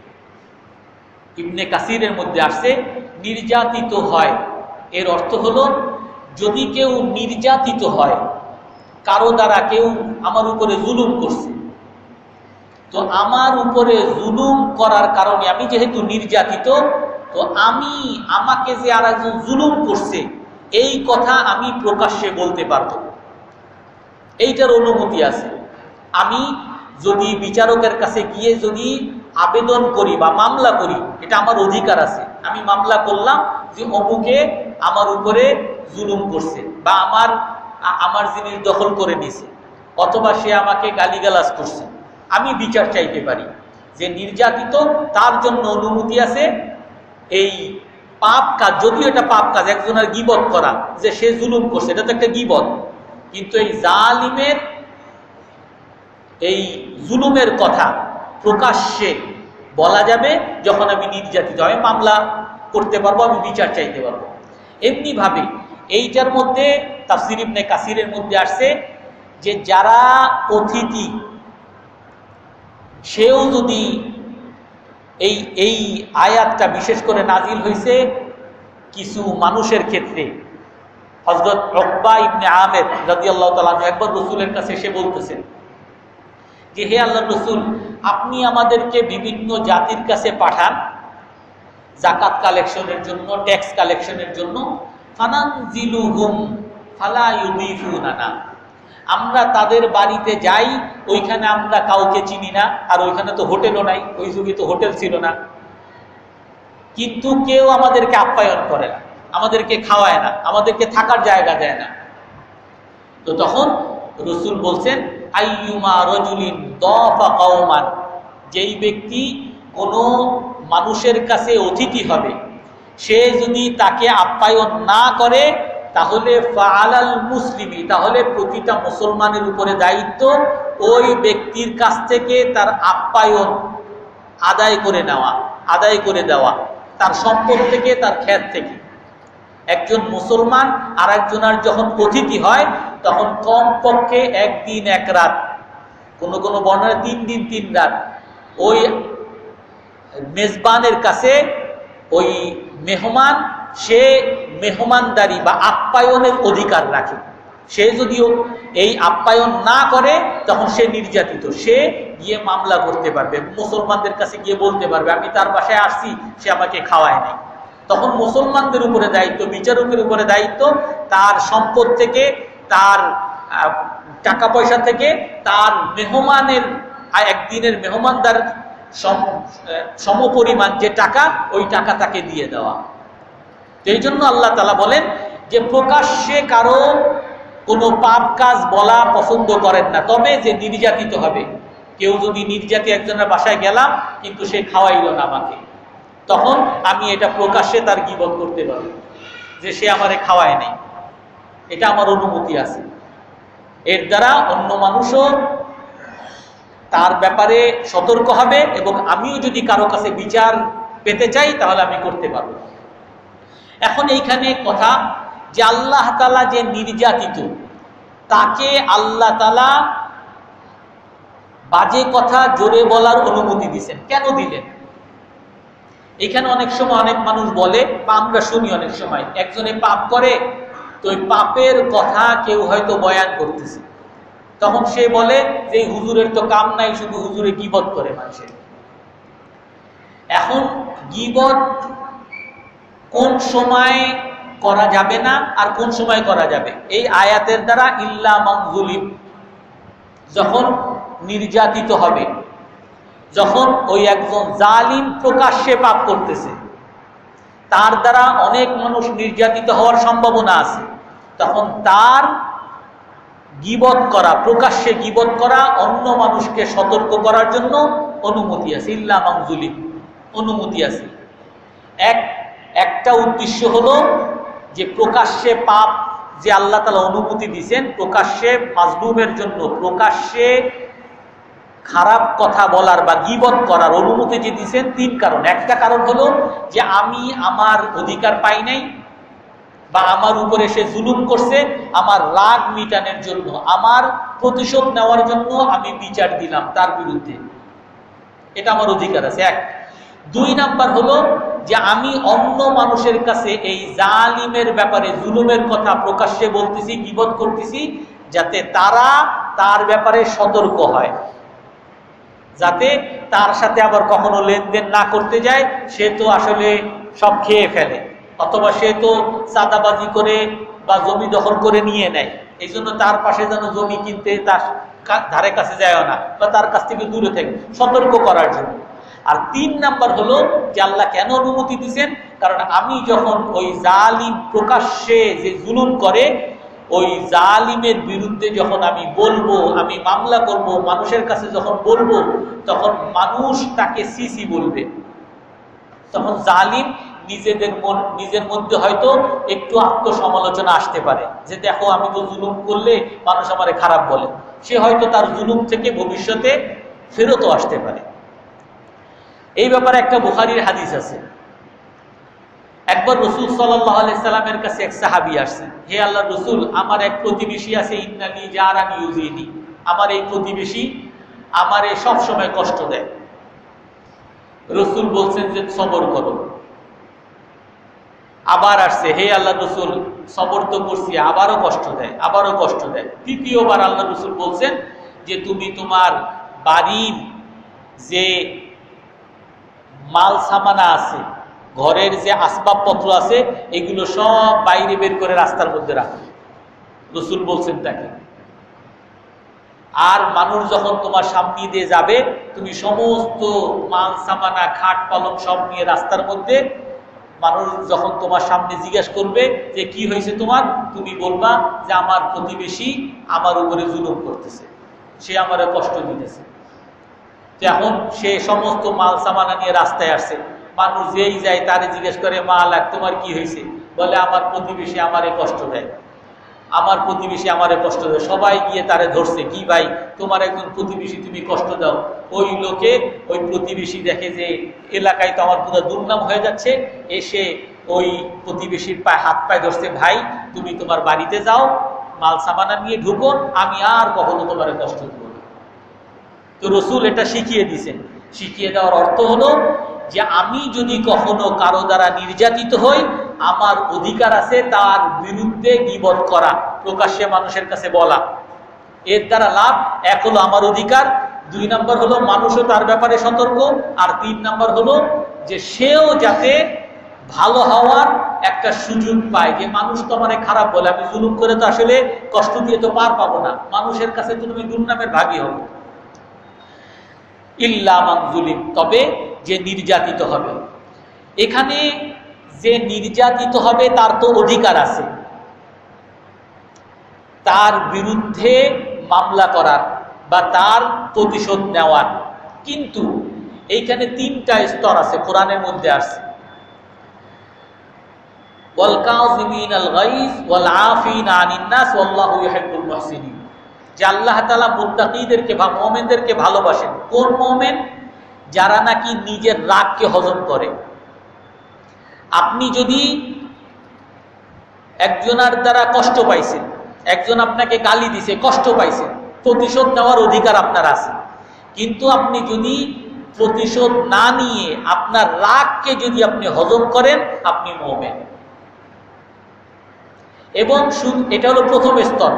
ইবনে কাসিরের মধ্যে আসছে নির্যাতিত হয় এর অর্থ হলো যদি কেউ নির্যাতিত হয়, কারো দ্বারা কেউ আমার উপরে জুলুম করছে, তো আমার উপরে জুলুম করার কারণে আমি যেহেতু নির্যাতিত, তো আমি আমাকে যে আর একজন জুলুম করছে এই কথা আমি প্রকাশ্যে বলতে পারব, এইটার অনুমতি আছে। আমি যদি বিচারকের কাছে গিয়ে যদি আবেদন করি বা মামলা করি, এটা আমার অধিকার আছে। আমি মামলা করলাম যে অমুকে আমার উপরে জুলুম করছে বা আমার আমার জিনিস দখল করে নিছে, অথবা সে আমাকে গালিগালাজ করছে, আমি বিচার চাইতে পারি। যে নির্যাতিত তার জন্য অনুমতি আছে এই পাপ কাজ, যদিও এটা পাপ কাজ, একজনের গীবত করা, যে সে জুলুম করছে, এটা তো একটা গীবত, কিন্তু এই জালিমের এই জুলুমের কথা প্রকাশ্যে বলা যাবে যখন আমি নির্যাতিত, আমি মামলা করতে পারবো, আমি বিচার চাইতে পারবো। এমনি ভাবে এইটার মধ্যে তাফসীর ইবনে কাসিরের মধ্যে আসছে যে যারা অতিথি, সেও যদি এই এই আয়াতটা বিশেষ করে নাজিল হয়েছে কিছু মানুষের ক্ষেত্রে। হযরত উকবা ইবনে আমের রাদিয়াল্লাহু তাআলা একবার রাসূলের কাছে এসে বলতেছেন যে হে আল্লাহর রাসূল, আপনি আমাদেরকে বিভিন্ন জাতির কাছে পাঠান যাকাত কালেকশনের জন্য, ট্যাক্স কালেকশনের জন্য, ফানানজিলুহুম ফালা ইউদিফুনানা, আমরা তাদের বাড়িতে যাই, ওইখানে আমরা কাউকে চিনি না, আর ওইখানে তো হোটেলও নাই, ওই যুগে তো হোটেল ছিল না, কিন্তু কেউ আমাদেরকে আপ্যায়ন করে না, আমাদেরকে খাওয়ায় না, আমাদেরকে থাকার জায়গা দেয় না। তো তখন রাসূল বলছেন আইয়ুমা রাজুলিন দাফা কওমান, যেই ব্যক্তি কোনো মানুষের কাছে অতিথি হবে, সে যদি তাকে আপ্যায়ন না করে তাহলে ফাআলাল মুসলিমি, তাহলে প্রতিটা মুসলমানের উপরে দায়িত্ব ওই ব্যক্তির কাছ থেকে তার আপ্যায়ন আদায় করে নেওয়া, আদায় করে দেওয়া, তার সম্পদ থেকে, তার খেত থেকে। একজন মুসলমান আর একজনের যখন অতিথি হয় তখন কমপক্ষে একদিন এক রাত, কোন কোন বর্ণনায় তিন দিন তিন রাত ওই মেজবানের কাছে ওই মেহমান, সে মেহমানদারি বা আপ্যায়নের অধিকার রাখে। সে যদিও এই আপ্যায়ন না করে তখন সে নির্যাতিত, সে গিয়ে মামলা করতে পারবে, মুসলমানদের কাছে গিয়ে বলতে পারবে আমি তার বাসায় আসছি, সে আমাকে খাওয়ায় নাই। তখন মুসলমানদের উপরে দায়িত্ব, বিচারকের উপরে দায়িত্ব, তার সম্পদ থেকে, তার টাকা পয়সা থেকে, তার মেহমানের একদিনের মেহমানদার সমপরিমাণ যে টাকা, ওই টাকা তাকে দিয়ে দেওয়া। এই জন্য আল্লাহ তাআলা বলেন যে প্রকাশ্যে কারো কোনো পাপ কাজ বলা পছন্দ করেন না, তবে যে নির্যাতিত হবে। কেউ যদি নির্যাতিত একজনের বাসায় গেলাম কিন্তু সে খাওয়াইল না আমাকে, তখন আমি এটা প্রকাশ্যে তার গীবত করতে পারি যে সে আমারে খাওয়ায় নাই, এটা আমার অনুমতি আছে। এর দ্বারা অন্য মানুষও তার ব্যাপারে সতর্ক হবে এবং আমিও যদি কারো কাছে বিচার পেতে চাই তাহলে আমি করতে পারবো। এখন এইখানে কথা যে আল্লাহ তাআলা যে নির্যাতিত তাকে আল্লাহ তাআলা বাজে কথা জোরে বলার অনুমতি দিয়েছেন। কেন দিলেন? এখানে অনেক সময় অনেক মানুষ বলে বা আমরা শুনি অনেক সময়, একজনে পাপ করে তো ওই পাপের কথা কেউ হয়তো বয়ান করতেছে, তখন সে বলে যে হুজুরের তো কাম নাই, শুধু হুজুরে গীবত করে মানুষের। এখন গীবত কোন সময় করা যাবে না আর কোন সময় করা যাবে, এই আয়াতের দ্বারা ইল্লা মান যুলিম, যখন নির্যাতিত হবে, যখন ওই একজন জালিম প্রকাশ্যে পাপ করতেছে, তার দ্বারা অনেক মানুষ নির্যাতিত হওয়ার সম্ভাবনা আছে, তখন তার গীবত করা, প্রকাশ্যে গীবত করা, অন্য মানুষকে সতর্ক করার জন্য অনুমতি আছে, ইল্লা মান যুলিম, অনুমতি আছে। এক একটা উদ্দেশ্য হলো যে প্রকাশ্যে পাপ যে আল্লাহ তাআলা অনুমতি দিয়েছেন, প্রকাশ্যে মাজলুমের জন্য প্রকাশ্যে খারাপ কথা বলার বা গীবত করার অনুমতি যে দিয়েছেন তিন কারণ। একটা কারণ হলো যে আমি আমার অধিকার পাই নাই বা আমার উপরে সে জুলুম করছে, আমার রাগ মিটানোর জন্য, আমার প্রতিশোধ নেওয়ার জন্য আমি বিচার দিলাম তার বিরুদ্ধে, এটা আমার অধিকার আছে। এক। দুই নাম্বার হলো যে আমি অন্য মানুষের কাছে এই জালিমের ব্যাপারে, জুলুমের কথা প্রকাশ্যে বলতেছি, গীবত করতেছি, যাতে তারা তার ব্যাপারে সতর্ক হয়, যাতে তার সাথে আবার কখনো লেনদেন না করতে যায়, সে তো আসলে সব খেয়ে ফেলে, অথবা সে তো চাঁদাবাজি করে বা জমি দখল করে নিয়ে নেয়, এই জন্য তার পাশে যেন জমি কিনতে তার ধারে কাছে যায় না বা তার কাছ থেকে দূরে থাকে, সতর্ক করার জন্য। আর তিন নাম্বার হলো যে আল্লাহ কেন অনুমতি দিয়েছেন, কারণ আমি যখন ওই জালিম প্রকাশ্যে যে জুলুম করে, ওই জালিমের বিরুদ্ধে যখন আমি বলবো, আমি মামলা করব, মানুষের কাছে যখন বলবো, তখন মানুষ তাকে সিসি বলবে, তখন জালিম নিজেদের মন নিজের মধ্যে হয়তো একটু আত্মসমালোচনা আসতে পারে যে দেখো আমি তো জুলুম করলে মানুষ আমারে খারাপ বলে, সে হয়তো তার জুলুম থেকে ভবিষ্যতে ফেরতও আসতে পারে। এই ব্যাপারে একটা বুখারীর হাদিস আছে। একবার রাসূল সাল্লাল্লাহু আলাইহি সাল্লামের কাছে এক সাহাবী আসছেন, হে আল্লাহর রাসূল, আমার এক প্রতিবেশী আছে, ইন্নানি জারানি ইউজিনি, আমার এই প্রতিবেশী আমারে সব সময় কষ্ট দেয়। রাসূল বলছেন যে সবর করো। আবার আসছে, হে আল্লাহর রাসূল, সবর তো করছি, আবারও কষ্ট দেয়, আবারও কষ্ট দেয়। তৃতীয়বার আল্লাহর রাসূল বলছেন যে তুমি তোমার বাড়ির যে মাল সামানা আছে, ঘরের যে আসবাবপত্র আছে, এগুলো সব বাইরে বের করে রাস্তার মধ্যে রাখো, রাসূল বলছেন তাকে। আর মানুষ যখন তোমার সামনে দিয়ে যাবে, তুমি সমস্ত মাল সামানা, খাট পালং সব নিয়ে রাস্তার মধ্যে, মানুষ যখন তোমার সামনে জিজ্ঞাসা করবে যে কি হয়েছে তোমার, তুমি বলবা যে আমার প্রতিবেশী আমার উপরে জুলুম করতেছে, সে আমারে কষ্ট দিতেছে। এখন সে সমস্ত মাল সামানা নিয়ে রাস্তায় আসছে, মানুষ যেই যায় তারে জিজ্ঞেস করে, মালাক তোমার কি হয়েছে? বলে আমার প্রতিবেশী আমারে কষ্ট দেয়, আমার প্রতিবেশী আমারে কষ্ট দেয়। সবাই গিয়ে তারে ধরছে, কি ভাই তোমার একজন প্রতিবেশী তুমি কষ্ট দাও। ওই লোকে ওই প্রতিবেশী দেখে যে এলাকায় তো আমার পুরো দুর্নাম হয়ে যাচ্ছে, এসে ওই প্রতিবেশীর পায়ে হাত পায়ে ধরছে, ভাই তুমি তোমার বাড়িতে যাও, মাল সামানা নিয়ে ঢুকো, আমি আর কখনো তোমার কষ্ট দেব না। তো রাসূল এটা শিখিয়ে দিয়েছেন। শিখিয়ে দেওয়ার অর্থ হলো যে আমি যদি কখনো কারো দ্বারা নির্যাতিত হই, আমার অধিকার আছে তার বিরুদ্ধে গীবত করা, প্রকাশ্যে মানুষের কাছে বলা। এর দ্বারা লাভ, এক হলো আমার অধিকার, দুই নাম্বার হলো মানুষও তার ব্যাপারে সতর্ক, আর তিন নাম্বার হলো যে সেও যাতে ভালো হওয়ার একটা সুযোগ পায়, যে মানুষ তো আমার খারাপ বলে, আমি জুলুম করে তো আসলে কষ্ট দিয়ে তো পার পাবো না, মানুষের কাছে তো তুমি দুর্নামের ভাগী হবে। ইল্লা মান যুলিম, তবে যে নির্যাতিত হবে। এখানে যে নির্যাতিত হবে তার তো অধিকার আছে তার বিরুদ্ধে মামলা করার বা তার প্রতিশোধ নেওয়ার, কিন্তু এইখানে তিনটা স্তর আছে, কোরআনের মধ্যে আছে ওয়াল কাযিমিনাল গায়জ ওয়াল আফিনা আনিন নাস ওয়াল্লাহু ইউহিব্বুল মুহসিনিন, যে আল্লাহ তাআলা মুত্তাকীদেরকে বা মুমিনদেরকে ভালোবাসেন। কোন মুমিন? যারা নাকি নিজের রাগকে হজম করে। আপনি যদি একজনের দ্বারা কষ্ট পাইছেন, একজন আপনাকে গালি দিছে, কষ্ট পাইছেন, প্রতিশোধ নেওয়ার অধিকার আপনার আছে, কিন্তু আপনি যদি প্রতিশোধ না নিয়ে আপনার রাগকে যদি আপনি হজম করেন, আপনি মুমিন। এবং এটা হলো প্রথম স্তর,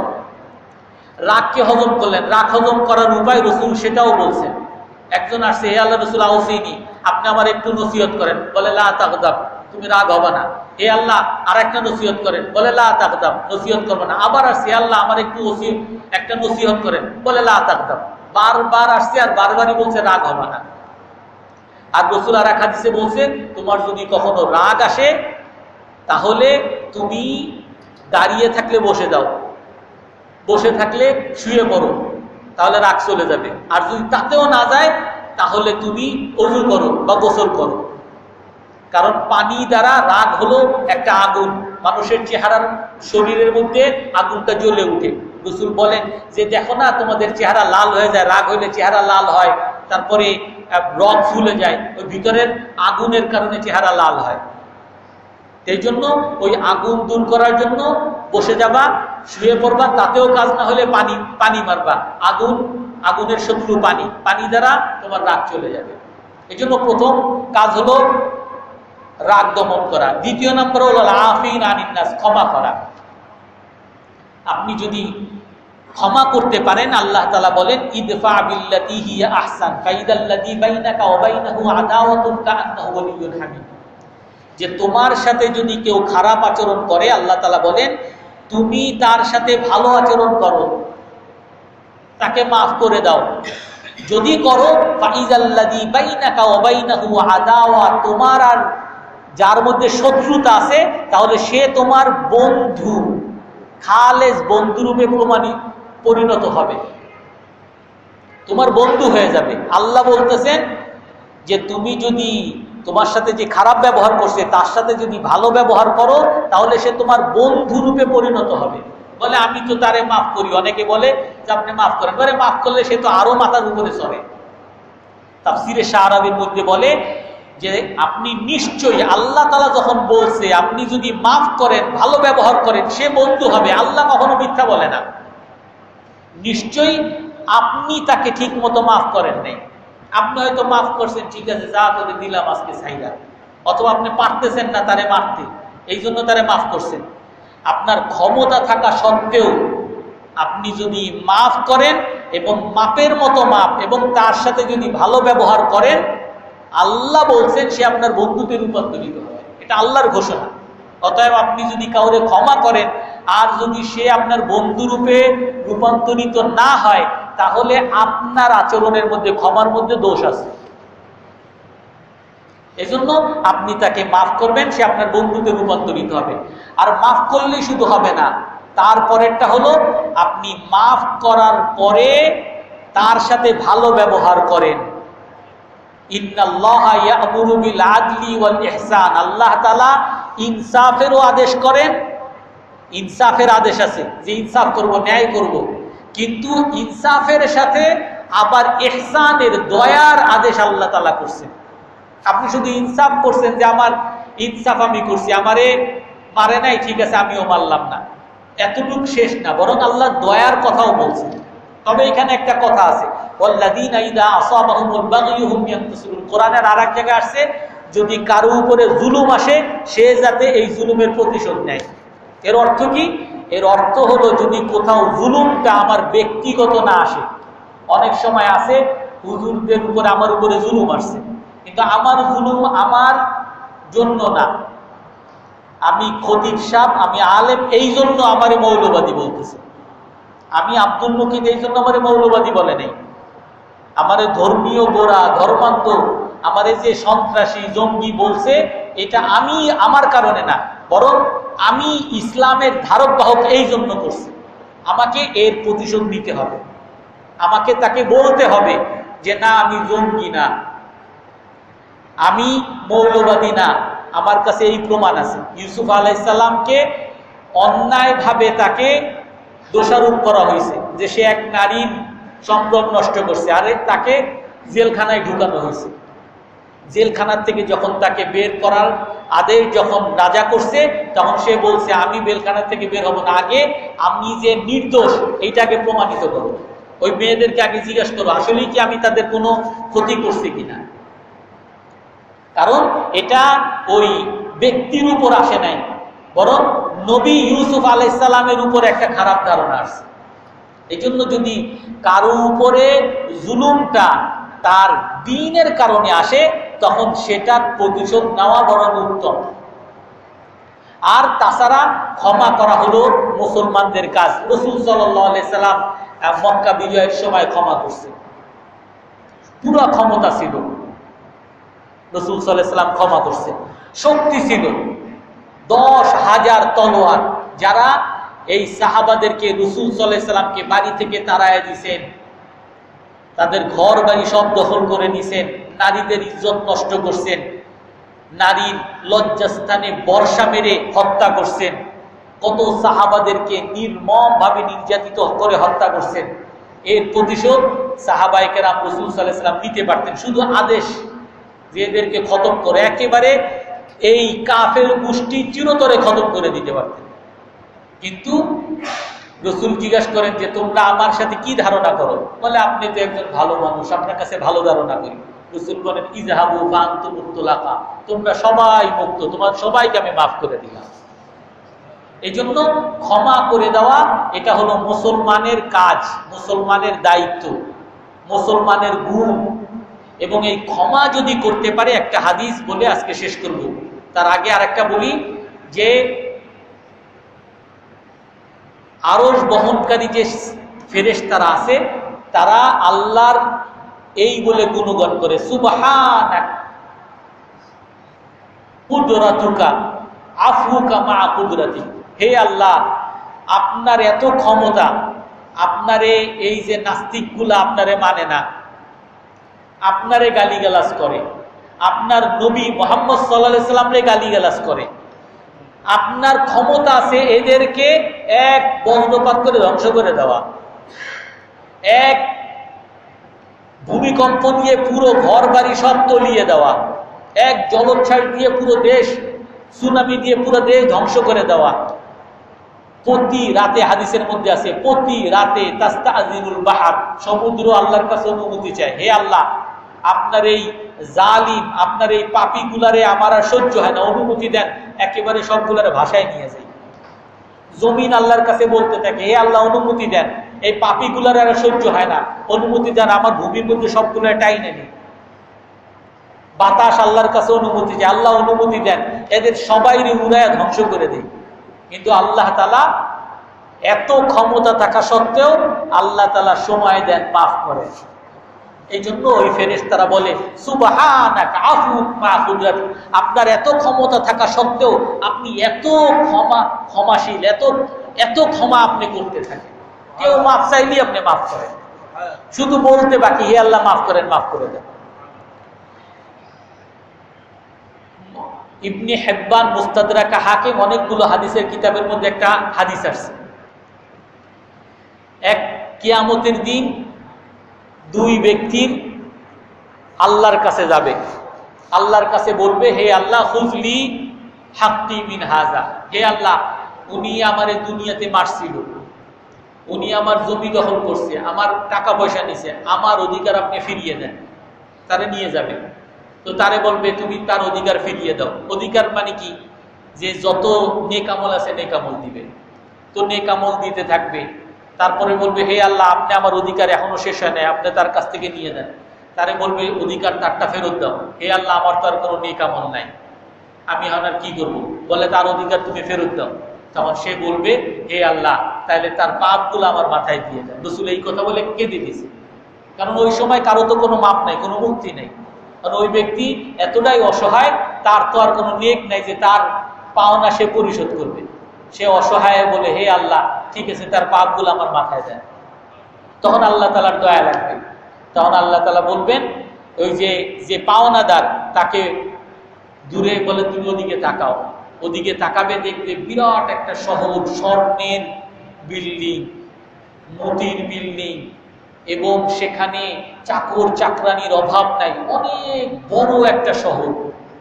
রাগকে হজম করলেন। রাগ হজম করার উপায় রাসূল সেটাও বলছেন। একজন আসছে, হে আল্লাহ রাসূল আউসিনি, আপনি আমার একটু নসিহত করেন। বলে লা তাগদাব, তুমি রাগ হবে না। হে আল্লাহ আর একটা নসিহত করেন। বলে লা তাগদাব, নসিহত করবে না। আবার আসছে, হে আল্লাহ আমার একটু একটা নসিহত করেন। বলে লা তাগদাব। বারবার আসছে আর বারবারই বলছে রাগ হবে না। আর রাসূল আর এক হাদিসে বলছেন, তোমার যদি কখনো রাগ আসে তাহলে তুমি দাঁড়িয়ে থাকলে বসে যাও, বসে থাকলে শুয়ে পড়ো, তাহলে রাগ চলে যাবে। আর যদি তাতেও না যায় তাহলে তুমি ওযু করো বা গোসল করো। কারণ পানি দ্বারা, রাগ হলো একটা আগুন, মানুষের চেহারার শরীরের মধ্যে আগুনটা জ্বলে উঠে। রাসূল বলেন যে দেখো না, তোমাদের চেহারা লাল হয়ে যায়, রাগ হইলে চেহারা লাল হয়, তারপরে রগ ফুলে যায়, ওই ভিতরের আগুনের কারণে চেহারা লাল হয়। এই জন্য ওই আগুন দূর করার জন্য বসে যাবা, শুয়ে পড়বা, তাতেও কাজ না হলে পানি পানি মারবা। আগুন, আগুনের শত্রু পানি, পানি দ্বারা তোমার রাগ চলে যাবে। এই জন্য প্রথম কাজ হলো রাগ দমন করা। দ্বিতীয় নম্বর হলো আফিন আনিন নাস, ক্ষমা করা। আপনি যদি ক্ষমা করতে পারেন, আল্লাহ তাআলা বলেন ইদফা বিল্লাতি হিয়া আহসান ফাইদাল্লাযী বাইনাকা ওয়া বাইনাহু আদাওয়াতুন কাআন্নাহু ওয়ালিয়্যুন হামীম, যে তোমার সাথে যদি কেউ খারাপ আচরণ করে, আল্লাহ তাআলা বলেন তুমি তার সাথে ভালো আচরণ করো, তাকে মাফ করে দাও। যদি করো ফাইদাল্লাযী বাইনাকা ওয়া বাইনাহু আদাওয়া, তোমার আর যার মধ্যে শত্রুতা আছে, তাহলে সে তোমার বন্ধু, খালেস বন্ধুরূপে প্রমাণিত পরিণত হবে, তোমার বন্ধু হয়ে যাবে। আল্লাহ বলতেছেন যে তুমি যদি তোমার সাথে যে খারাপ ব্যবহার করছে তার সাথে যদি ভালো ব্যবহার করো, তাহলে সে তোমার বন্ধু রূপে পরিণত হবে। বলে আমি তো তারে মাফ করি, অনেকে বলে যে আপনি মাফ করেন, বলে মাফ করলে সে তো আরো মাথার উপরে চড়ে। তাফসীরে শাহরাবির মধ্যে বলে যে আপনি নিশ্চয়ই, আল্লাহ তাআলা যখন বলছে আপনি যদি মাফ করেন, ভালো ব্যবহার করেন, সে বন্ধু হবে। আল্লাহ কখনো মিথ্যা বলে না। নিশ্চয়ই আপনি তাকে ঠিক মতো মাফ করেন নাই। আপনি হয়তো মাফ করছেন, ঠিক আছে, যা করে দিলাম আজকে ছাইরা, অথবা আপনি পারতেছেন না তারে মারতে, এই জন্য তারে মাফ করছেন। আপনার ক্ষমতা থাকা সত্ত্বেও আপনি যদি মাফ করেন এবং মাপের মতো মাপ, এবং তার সাথে যদি ভালো ব্যবহার করেন, আল্লাহ বলছেন সে আপনার বন্ধুতে রূপান্তরিত হবে। এটা আল্লাহর ঘোষণা। অতএব আপনি যদি কাউরে ক্ষমা করেন আর যদি সে আপনার বন্ধুরূপে রূপান্তরিত না হয়, তাহলে আপনার আচরণের মধ্যে, ক্ষমার মধ্যে দোষ আছে। এজন্য আপনি তাকে মাফ করবেন, সে আপনার বন্ধুতে রূপান্তরিত হবে। আর মাফ করলেই শুধু হবে না, তারপরেরটা হলো আপনি মাফ করার পরে তার সাথে ভালো ব্যবহার করেন। ইন্নাল্লাহা ইয়া'মুরু বিল আদলি ওয়াল ইহসান, আল্লাহ তাআলা ইনসাফেরও আদেশ করেন। ইনসাফের আদেশ আছে যে ইনসাফ করব, ন্যায় করব, কিন্তু ইনসাফের সাথে আবার ইহসানের, দয়ার আদেশ আল্লাহ তাআলা করছেন। আপনি শুধু ইনসাফ করছেন যে আমার ইনসাফ আমি করছি, আমারে মারে নাই, ঠিক আছে আমিও মারলাম না, এতটুকু শেষ না, বরং আল্লাহ দয়ার কথাও বলছেন। তবে এখানে একটা কথা আছে, ওয়াল্লাযীনা ইযা আসাবাহুমুল বাগয়ু হুম ইয়ানতাসিরুন, কোরআনের আরেক জায়গায় আসছে যদি কারো উপরে জুলুম আসে, সে যাতে এই জুলুমের প্রতিশোধ নেয়। এর অর্থ কি? এর অর্থ হলো যদি কোথাও জুলুমটা আমার ব্যক্তিগত না আসে। অনেক সময় আছে হুজুরদের উপরে, আমার উপরে জুলুম আসছে, কিন্তু আমার জুলুম আমার জন্য না, আমি খতিব সাহেব, আমি আলেম, এই জন্য আমারে মৌলবাদী বলতেছে। আমি আব্দুল মুকিত এই জন্য আমারে মৌলবাদী বলে নাই। আমারে ধর্মীয় গোড়া, ধর্মান্ত, আমারে যে সন্ত্রাসী জঙ্গি বলছে, এটা আমি আমার কারণে না, বরং আমি ইসলামের ধারক বাহক এই জন্য করছি। আমাকে এর প্রতিশোধ নিতে হবে, আমাকে তাকে বলতে হবে যে না, আমি জঙ্গি না, আমি মৌলবাদী না, আমার কাছে এই প্রমাণ আছে। ইউসুফ আলাইহিস সালামকে অন্যায়ভাবে তাকে দোষারোপ করা হয়েছে যে সে এক নারীর সম্ভ্রম নষ্ট করছে, আরে তাকে জেলখানায় ঢুকানো হয়েছে। জেলখানার থেকে যখন তাকে বের করার আদেশ যখন রাজা করছে, তখন সে বলছে আমি জেলখানা থেকে বের হব না, আগে আমি যে নির্দোষ এইটাকে প্রমাণিত করো। ওই মেয়েদেরকে আগে জিজ্ঞাসা করো আসলেই কি আমি তাদের কোনো ক্ষতি করছি কিনা। কারণ এটা ওই ব্যক্তির উপর আসে নাই, বরং নবী ইউসুফ আলাইহিস সালামের উপর একটা খারাপ ধারণা আসছে। এই জন্য যদি কারো উপরে জুলুমটা তার দ্বীনের কারণে আসে, তখন সেটার প্রতিশোধ নেওয়া বরং উত্তম। আর তাছাড়া ক্ষমা করা হলো মুসলমানদের কাজ। রাসূল সাল্লাল্লাহু আলাইহি সাল্লাম মক্কা বিজয়ের সময় ক্ষমা করছে, পুরো ক্ষমতা ছিল, রাসূল সাল্লাল্লাহু আলাইহি সাল্লাম ক্ষমা করছে, শক্তি ছিল, দশ হাজার তলোয়ার, যারা এই সাহাবাদেরকে রাসূল সাল্লাল্লাহু আলাইহি সাল্লামকে বাড়ি থেকে তাড়ায় দিয়েছেন, তাদের ঘর বাড়ি সব দখল করে নিছেন, নারীদের ইজ্জত নষ্ট করছেন, নারীর লজ্জাস্থানে বর্ষা মেরে হত্যা করছেন, কত সাহাবাদেরকে নির্মম ভাবে নির্যাতিত করে হত্যা করছেন। এর প্রতিশোধ সাহাবায়ে কেরাম রাসূল সাল্লাল্লাহু আলাইহি সাল্লাম নিতে পারতেন, শুধু আদেশ যে এদেরকে খতম করে, একেবারে এই কাফের গোষ্ঠী চিরতরে খতম করে দিতে পারতেন। কিন্তু রাসূল জিজ্ঞাসা করেন যে তোমরা আমার সাথে কি ধারণা করো? বলে আপনি তো একজন ভালো মানুষ, আপনার কাছে ভালো ধারণা করি। রাসূল বলেন ইযহাবু ফাআনতুম মুতলাকা, তোমরা সবাই মুক্ত, তোমার সবাইকে আমি মাফ করে দিলাম। এই জন্য ক্ষমা করে দেওয়া এটা হলো মুসলমানের কাজ, মুসলমানের দায়িত্ব, মুসলমানের গুণ। এবং এই ক্ষমা যদি করতে পারে, একটা হাদিস বলে আজকে শেষ করব, তার আগে আরেকটা বলি যে আরশ বহনকারী যে ফেরেশতারা আছে, তারা আল্লাহর এই বলে গুণগান করে সুবহানাক কুদরাতুকা আফুকা মা কুদরাতি, হে আল্লাহ আপনার এত ক্ষমতা, আপনারে এই যে নাস্তিকগুলা আপনারে মানে না, আপনারে গালিগালাজ করে, আপনার নবী মুহাম্মদ সাল্লাল্লাহু আলাইহি সাল্লামরে গালিগালাজ করে, আপনার ক্ষমতা আছে এদেরকে এক বজ্রপাত করে ধ্বংস করে দেওয়া, এক ভূমিকম্প দিয়ে পুরো ঘর বাড়ি সব তলিয়ে দেওয়া, এক জলোচ্ছ্বাস দিয়ে পুরো দেশ, সুনামি দিয়ে পুরো দেশ ধ্বংস করে দেওয়া। প্রতি রাতে হাদিসের মধ্যে আছে, প্রতি রাতে তাস্তাযিনুল বাহর, সমুদ্র আল্লাহর কাছে অনুমতি চায়, হে আল্লাহ আপনার এই জালিম, আপনার এই পাপীগুলারে আমার আর সহ্য হয় না, অনুমতি দেন, একেবারে সবগুলারে ভাষায় নিয়ে যাই। জমিন আল্লাহর কাছে বলতে থাকে, হে আল্লাহ অনুমতি দেন, এই পাপীগুলারে আর সহ্য হয় না, অনুমতি দেন, আমার ভূমির মধ্যে সবগুলো টাইনে নেই। বাতাস আল্লাহর কাছে অনুমতি চায়, আল্লাহ অনুমতি দেন, এদের সবাইরে উড়ায় ধ্বংস করে দেয়। কিন্তু আল্লাহ তাআলা এত ক্ষমতা থাকা সত্ত্বেও আল্লাহ তাআলা সময় দেন, মাফ করে। এই জন্য ওই ফেরেশতারা বলে সুবহানাক আফু মা কুদরাতি, আপনার এত ক্ষমতা থাকা সত্ত্বেও আপনি এত ক্ষমা ক্ষমাশীল, এত এত ক্ষমা আপনি করতে থাকেন, কেউ মাফ চাইলেই আপনি মাফ করেন, শুধু বলতে বাকি হে আল্লাহ মাফ করেন, মাফ করে দেন। ইবনে হিব্বান মুস্তাদরাক হাকিম অনেকগুলো হাদিসের কিতাবের মধ্যে একটা হাদিস আছে, এক কিয়ামতের দিন দুই ব্যক্তির আল্লাহর কাছে যাবে, আল্লাহর কাছে বলবে হে আল্লাহ খুজলি হাক্কি মিন হাজা, হে আল্লাহ উনি আমারে দুনিয়াতে মারছিল, উনি আমার জমি দখল করছে, আমার টাকা পয়সা নিছে, আমার অধিকার আপনি ফিরিয়ে দেন। তারে নিয়ে যাবে, তো তারে বলবে তুমি তার অধিকার ফিরিয়ে দাও। অধিকার মানে কি? যে যত নেকামল আছে নেকামল দিবে, তো নেকামল দিতে থাকবে। তারপরে বলবে হে আল্লাহ আপনি আমার অধিকার এখনো শেষ হয় নাই, আপনি তার কাছ থেকে নিয়ে দেন। তারে বলবে অধিকার তারটা ফেরত দাও, হে আল্লাহ আমার তো আর কোনো নেকামল নাই, আমি এখন আর কি করবো? বলে তার অধিকার তুমি ফেরত দাও। তখন সে বলবে, হে আল্লাহ, তাহলে তার পাপগুলো আমার মাথায় দিয়ে দেয়। রাসূল এই কথা বলে কেঁদে দিয়েছে। কারণ ওই সময় কারো তো কোনো মাপ নাই, কোনো মুক্তি নেই। কারণ ওই ব্যক্তি এতটাই অসহায়, তার তো আর কোনো নেক নাই যে তার পাওনা সে পরিশোধ করবে। সে অসহায় বলে, হে আল্লাহ, ঠিক আছে, তার পাপগুলো আমার মাথায় দেয়। তখন আল্লাহ তাআলার দয়া লাগবে। তখন আল্লাহ তাআলা বলবেন, ওই যে যে পাওনাদার তাকে দূরে বলে, তুমি ওদিকে তাকাও। ওদিকে তাকাবে, দেখবে বিরাট একটা শহর, স্বর্ণের বিল্ডিং, মতির বিল্ডিং, এবং সেখানে চাকর চাকরানির অভাব নাই, অনেক বড় একটা শহর।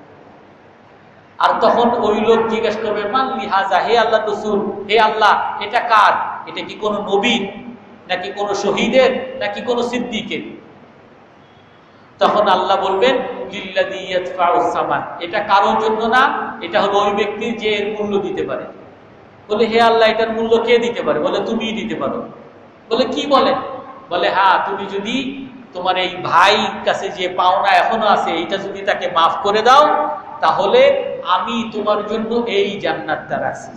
আর তখন ওই লোক জিজ্ঞেস করবে, মাল্লি হাজা, হে আল্লাহ রাসূল, হে আল্লাহ, এটা কার? এটা কি কোনো নবীর, নাকি কোনো শহীদের, নাকি কোনো সিদ্দিকের? তখন আল্লাহ বলবেন, লিল্লাযী ইয়াদফাউস সামান, এটা কারোর জন্য না, এটা হলো ওই ব্যক্তির যে এর মূল্য দিতে পারে। বলে, হে আল্লাহ, এটার মূল্য কে দিতে পারে? বলে, তুমিই দিতে পারো। বলে, কি বলে? বলে, হ্যাঁ, তুমি যদি তোমার এই ভাই কাছে যে পাওনা এখনো আছে, এইটা যদি তাকে মাফ করে দাও, তাহলে আমি তোমার জন্য এই জান্নাতটা রাখছি।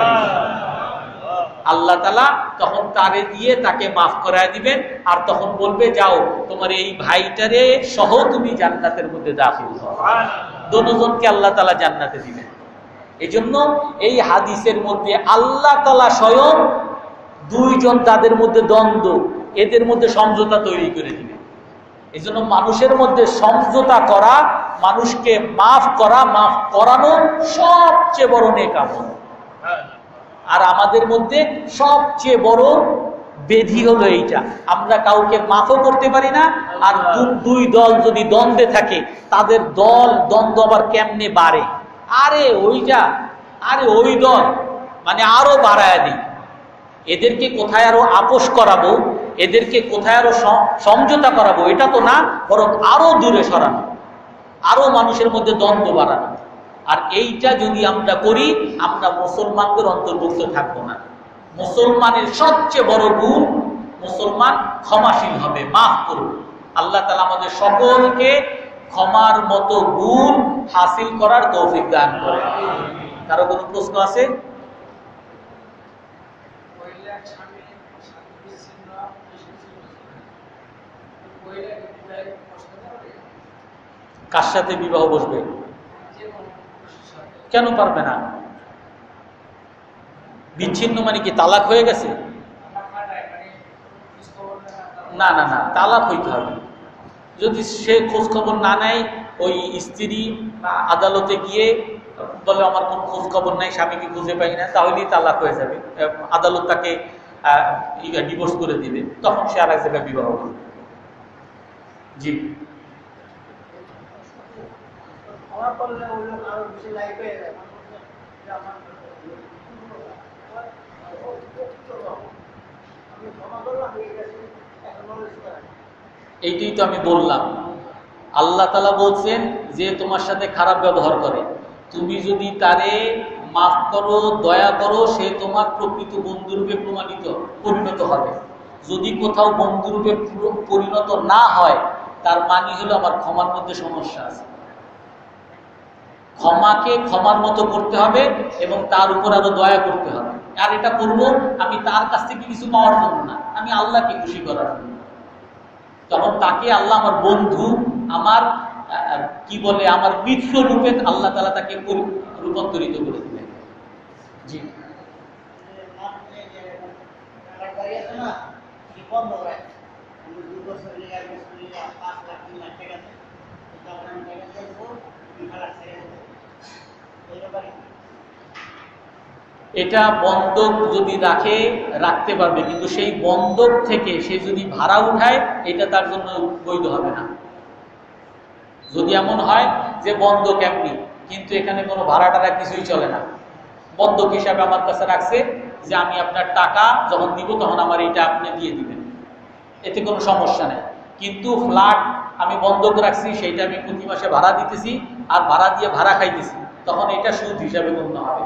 আল্লাহ তাআলা তখন তারে দিয়ে তাকে মাফ করায় দিবেন। আর তখন বলবে, যাও, তোমার এই ভাইটারে সহ তুমি জান্নাতের মধ্যে দাখিল হও। দুজনকে আল্লাহ তাআলা জান্নাতে দিবেন। এই জন্য এই হাদিসের মধ্যে আল্লাহ তাআলা স্বয়ং দুইজন তাদের মধ্যে দ্বন্দ্ব, এদের মধ্যে সমঝোতা তৈরি করে দিবে। এই জন্য মানুষের মধ্যে সমঝোতা করা, মানুষকে মাফ করা, মাফ করানো সবচেয়ে বড় নেক আমল। আর আমাদের মধ্যে সবচেয়ে বড় বেধি হলো এইটা, আমরা কাউকে মাফও করতে পারি না। আর দুই দল যদি দ্বন্দ্বে থাকে, তাদের দল দ্বন্দ্ব আবার কেমনে বাড়ে, আরে ওইটা, আরে ওই দল, মানে আরো বাড়ায় দিই। এদেরকে কোথায় আরো আপোষ করাবো, এদেরকে কোথায় আরো সমঝোতা করাবো, এটা তো না, বরং আরো দূরে সরানো, আরো মানুষের মধ্যে দ্বন্দ্ব বাড়ানো। আর এইটা যদি আমরা করি, আমরা মুসলমানদের অন্তর্ভুক্ত থাকবো না। মুসলমানের সবচেয়ে বড় গুণ, মুসলমান ক্ষমাশীল হবে, মাফ করবে। আল্লাহ তাআলা আমাদের সকলকে ক্ষমার মতো গুণ হাসিল করার তৌফিক দান করে। কারো কোনো প্রশ্ন আছে? কার সাথে বিবাহ বসবে? কেন পারবে না? বিচ্ছিন্ন মানে কি তালাক হয়ে গেছে? না না না, তালাক হইতে হবে। যদি সে খোঁজ খবর না নেয়, ওই স্ত্রী আদালতে গিয়ে বলে আমার কোন খোঁজ খবর নাই, স্বামীকে খুঁজে পাই না, তাহলেই তালাক হয়ে যাবে। আদালত তাকে ডিভোর্স করে দিবে, তখন সে আর এক জায়গায় বিবাহ করবে। জি, এইটাই তো আমি বললাম। আল্লাহ তাআলা বলছেন যে তোমার সাথে খারাপ ব্যবহার করে, তুমি যদি তারে মাফ করো, দয়া করো, সে তোমার প্রকৃত বন্ধুরূপে প্রমাণিত পরিণত হবে। যদি কোথাও বন্ধুরূপে পরিণত না হয়, তার মানে হলো আমার ক্ষমার মধ্যে সমস্যা আছে। ক্ষমাকে ক্ষমার মতো করতে হবে এবং তার উপর আরো দয়া করতে হবে। আর এটা করবো আমি তার কাছ থেকে কিছু পাওয়ার জন্য না, আমি আল্লাহকে খুশি করার জন্য। তখন তাকে আল্লাহ আমার বন্ধু, আমার কি বলে, আমার মিত্র রূপে আল্লাহ তাআলা তাকে রূপান্তরিত করে দিলেন। জি, এটা বন্ধক যদি রাখে রাখতে পারবে, কিন্তু সেই বন্ধক থেকে সে যদি ভাড়া উঠায়, এটা তার জন্য বৈধ হবে না। যদি এমন হয় যে বন্ধক এমনি, কিন্তু এখানে কোনো ভাড়া টাড়া কিছুই চলে না, বন্ধক হিসাবে আমার কাছে রাখছে যে আমি আপনার টাকা যখন দিব তখন আমার এইটা আপনি দিয়ে দিবেন, এতে কোনো সমস্যা নেই। কিন্তু ফ্ল্যাট আমি বন্ধক রাখছি, সেইটা আমি প্রতি মাসে ভাড়া দিতেছি, আর ভাড়া দিয়ে ভাড়া খাইতেছি, তখন এটা সুদ হিসাবে গণ্য হবে।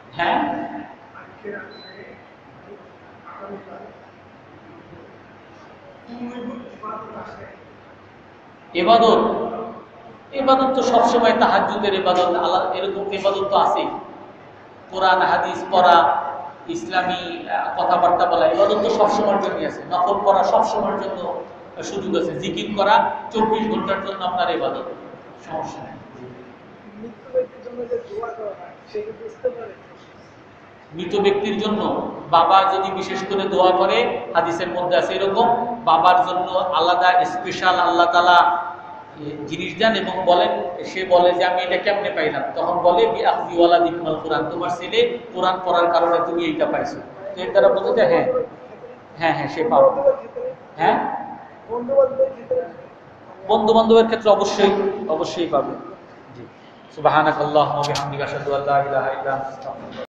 হ্যাঁ, ইবাদত, ইবাদত তো সবসময় তাহাজ্জুদের ইবাদত, আল্লাহ এরকম ইবাদত তো আছেই। কোরআন হাদিস পড়া, ইসলামী কথাবার্তা বলা, ইবাদত তো সবসময়ের জন্য আছে। নফল পড়া সবসময়ের জন্য সুযোগ আছে। জিকির করা চব্বিশ ঘন্টার জন্য আপনার ইবাদত, সমস্যা নেই। মৃত ব্যক্তির জন্য বাবা যদি বিশেষ করে দোয়া করে, হাদিসের মধ্যে আছে এরকম, বাবার জন্য আলাদা স্পেশাল আল্লাহ তাআলা জিনিস দেন এবং বলেন, সে বলে যে আমি এটা কেমনে পাইলাম, তখন বলে বিআখযি ওয়ালাদিকুল কোরআন, তোমার ছেলে কোরআন পড়ার কারণে তুমি এইটা পাইছো। তো এর দ্বারা বোঝা যায় হ্যাঁ হ্যাঁ হ্যাঁ সে পাবে। হ্যাঁ, বন্ধু বান্ধবের ক্ষেত্রে অবশ্যই অবশ্যই পাবে। জি, সুবহানাকাল্লাহুম্মা ওয়া বিহামদিকা আশহাদু আল্লা ইলাহা ইল্লা আনতা আস্তাগফিরুকা।